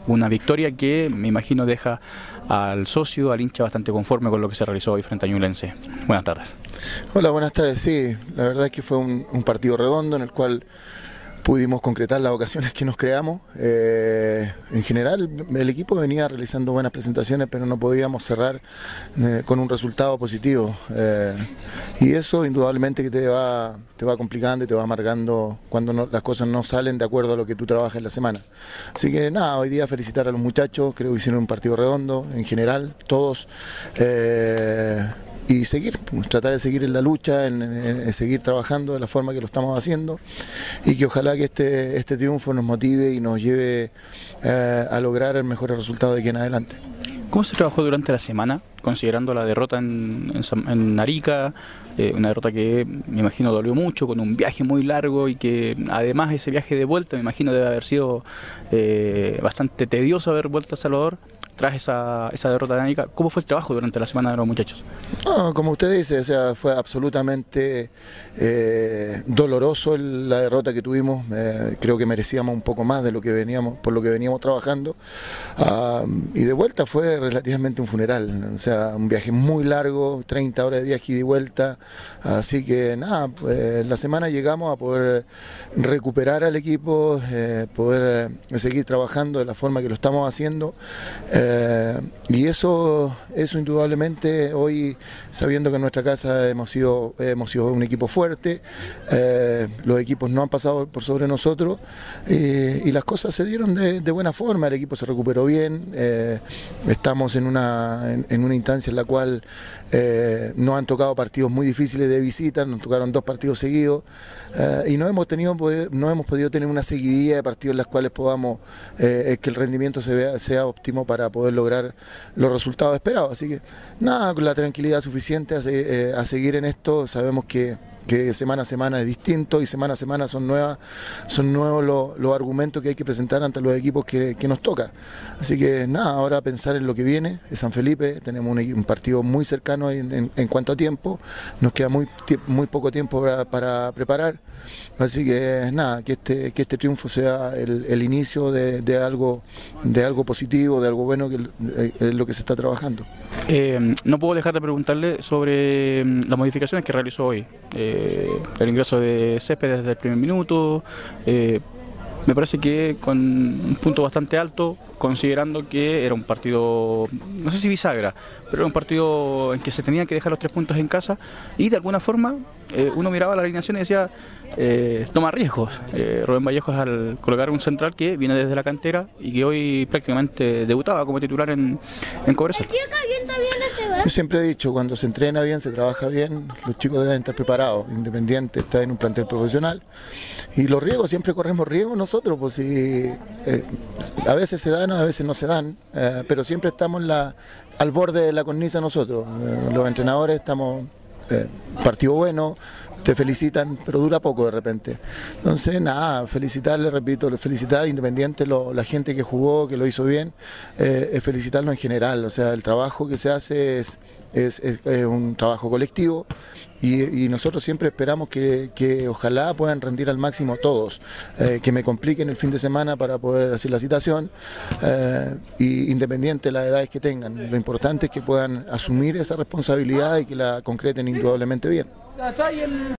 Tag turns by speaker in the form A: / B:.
A: una victoria que me imagino deja al socio, al hincha bastante conforme con lo que se realizó hoy frente a Ñublense. Buenas tardes.
B: Hola, buenas tardes. Sí, la verdad es que fue un partido redondo en el cual pudimos concretar las ocasiones que nos creamos. En general, el equipo venía realizando buenas presentaciones, pero no podíamos cerrar con un resultado positivo. Y eso indudablemente que te va complicando y te va amargando cuando las cosas no salen de acuerdo a lo que tú trabajas en la semana. Así que nada, hoy día felicitar a los muchachos, creo que hicieron un partido redondo, en general, todos. Y seguir, tratar de seguir en la lucha, en seguir trabajando de la forma que lo estamos haciendo y que ojalá que este triunfo nos motive y nos lleve a lograr el mejor resultado de aquí en adelante.
A: ¿Cómo se trabajó durante la semana, considerando la derrota en Arica, una derrota que me imagino dolió mucho, con un viaje muy largo y que además ese viaje de vuelta me imagino debe haber sido bastante tedioso haber vuelto a El Salvador tras esa derrota de Arica? ¿Cómo fue el trabajo durante la semana de los muchachos?
B: No, como usted dice, o sea, fue absolutamente doloroso la derrota que tuvimos. Creo que merecíamos un poco más de lo que por lo que veníamos trabajando. Y de vuelta fue relativamente un funeral, o sea, un viaje muy largo, 30 horas de viaje y de vuelta. Así que nada, la semana llegamos a poder recuperar al equipo, poder seguir trabajando de la forma que lo estamos haciendo. Y eso indudablemente hoy, sabiendo que en nuestra casa hemos sido un equipo fuerte, los equipos no han pasado por sobre nosotros y las cosas se dieron de buena forma, el equipo se recuperó bien, estamos en una instancia en la cual nos han tocado partidos muy difíciles de visita, nos tocaron 2 partidos seguidos y no hemos podido tener una seguidilla de partidos en las cuales podamos que el rendimiento sea óptimo para poder lograr los resultados esperados. Así que nada, con la tranquilidad suficiente a seguir en esto. Sabemos que semana a semana es distinto y semana a semana son nuevos los argumentos que hay que presentar ante los equipos que nos toca. Así que nada, ahora pensar en lo que viene de San Felipe. Tenemos un partido muy cercano en cuanto a tiempo, nos queda muy poco tiempo para preparar. Así que nada, que este triunfo sea el inicio de algo positivo, de algo bueno, que es lo que se está trabajando.
A: No puedo dejar de preguntarle sobre las modificaciones que realizó hoy. El ingreso de Césped desde el primer minuto, me parece que con un punto bastante alto, considerando que era un partido, no sé si bisagra, pero era un partido en que se tenían que dejar los 3 puntos en casa y de alguna forma uno miraba la alineación y decía, toma riesgos. Rubén Vallejos, al colocar un central que viene desde la cantera y que hoy prácticamente debutaba como titular en Cobresal.
B: Yo siempre he dicho, cuando se entrena bien, se trabaja bien, los chicos deben estar preparados. Independiente está en un plantel profesional y los riesgos, siempre corremos riesgos nosotros, pues si a veces se dan, a veces no se dan, pero siempre estamos al borde de la cornisa nosotros. Los entrenadores estamos, partido bueno, te felicitan, pero dura poco de repente. Entonces, nada, felicitarle, repito, felicitar Independiente, la gente que jugó, que lo hizo bien, felicitarlo en general. O sea, el trabajo que se hace es un trabajo colectivo y nosotros siempre esperamos que ojalá puedan rendir al máximo todos, que me compliquen el fin de semana para poder hacer la citación, y independiente de las edades que tengan. Lo importante es que puedan asumir esa responsabilidad y que la concreten indudablemente bien.